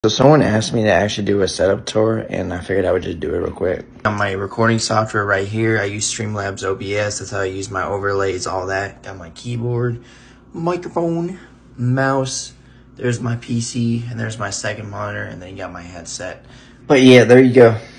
So someone asked me to actually do a setup tour, and I figured I would just do it real quick. On my recording software right here, I use Streamlabs OBS. That's how I use my overlays, all that. Got my keyboard, microphone, mouse. There's my PC, and there's my second monitor, and then you got my headset. But yeah, there you go.